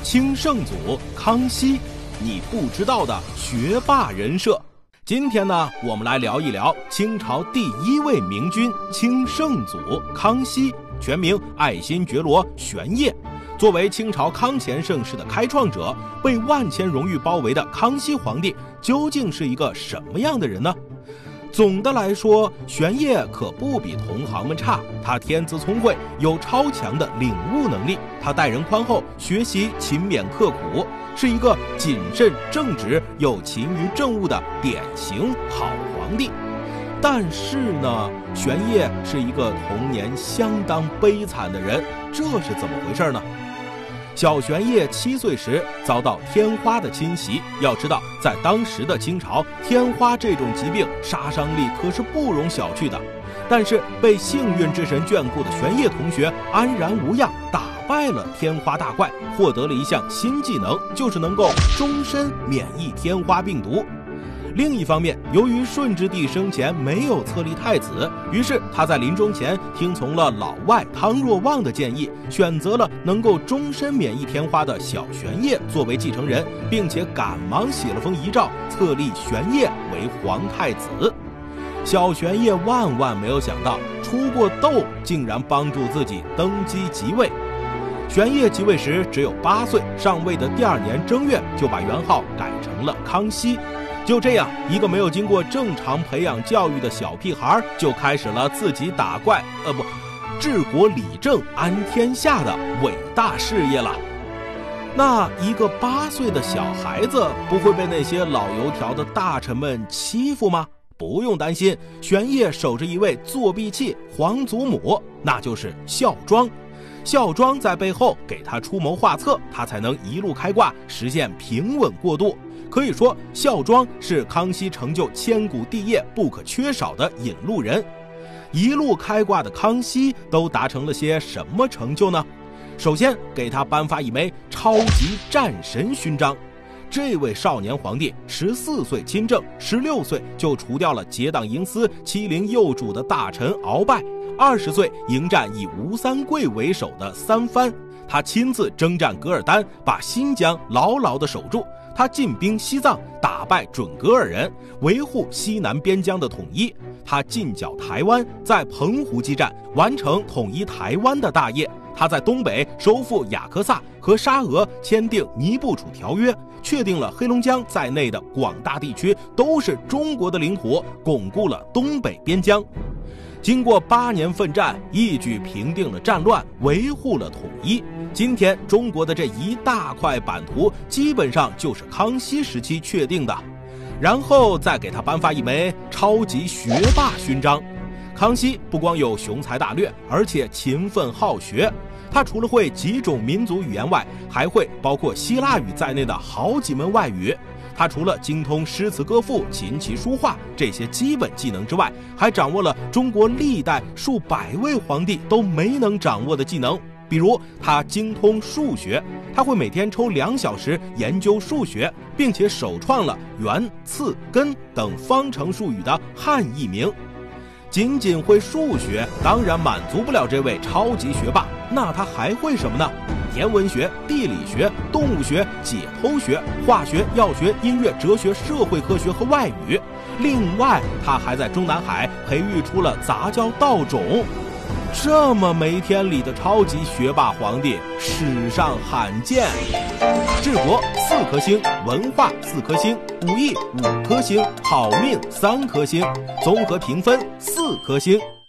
清圣祖康熙，你不知道的学霸人设。今天呢，我们来聊一聊清朝第一位明君清圣祖康熙，全名爱新觉罗玄烨。作为清朝康乾盛世的开创者，被万千荣誉包围的康熙皇帝究竟是一个什么样的人呢？总的来说，玄烨可不比同行们差，他天资聪慧，有超强的领悟能力，他待人宽厚，学习勤勉刻苦，是一个谨慎正直又勤于政务的典型好皇帝。但是呢，玄烨是一个童年相当悲惨的人，这是怎么回事呢？小玄烨7岁时遭到天花的侵袭，要知道在当时的清朝，天花这种疾病杀伤力可是不容小觑的。但是被幸运之神眷顾的玄烨同学安然无恙，打败了天花大怪，获得了一项新技能，就是能够终身免疫天花病毒。另一方面，由于顺治帝生前没有册立太子，于是他在临终前听从了老外汤若望的建议，选择了能够终身免疫天花的小玄烨作为继承人，并且赶忙写了封遗诏，册立玄烨为皇太子。小玄烨万万没有想到，出过痘竟然帮助自己登基即位。玄烨即位时只有8岁，上位的第2年正月就把元号改成了康熙。就这样，一个没有经过正常培养教育的小屁孩就开始了自己打怪治国理政安天下的伟大事业了。那一个8岁的小孩子不会被那些老油条的大臣们欺负吗？不用担心，玄烨守着一位作弊器皇祖母，那就是孝庄。孝庄在背后给他出谋划策，他才能一路开挂，实现平稳过渡。可以说，孝庄是康熙成就千古帝业不可缺少的引路人。一路开挂的康熙都达成了些什么成就呢？首先给他颁发一枚超级战神勋章。这位少年皇帝14岁亲政，16岁就除掉了结党营私、欺凌幼主的大臣鳌拜，20岁迎战以吴三桂为首的三藩，他亲自征战噶尔丹，把新疆牢牢地守住。他进兵西藏，打败准噶尔人，维护西南边疆的统一。他进剿台湾，在澎湖激战，完成统一台湾的大业。他在东北收复雅克萨，和沙俄签订尼布楚条约，确定了黑龙江在内的广大地区都是中国的领土，巩固了东北边疆。经过8年奋战，一举平定了战乱，维护了统一。今天中国的这一大块版图基本上就是康熙时期确定的。然后再给他颁发一枚超级学霸勋章。康熙不光有雄才大略，而且勤奋好学。他除了会几种民族语言外，还会包括希腊语在内的好几门外语。他除了精通诗词歌赋、琴棋书画这些基本技能之外，还掌握了中国历代数百位皇帝都没能掌握的技能。比如他精通数学，他会每天抽2小时研究数学，并且首创了元、次、根等方程术语的汉译名。仅仅会数学当然满足不了这位超级学霸，那他还会什么呢？天文学、地理学、动物学、解剖学、化学、药学、音乐、哲学、社会科学和外语。另外他还在中南海培育出了杂交稻种。这么没天理的超级学霸皇帝史上罕见。治国4颗星，文化4颗星，武艺5颗星，好命3颗星，综合评分4颗星。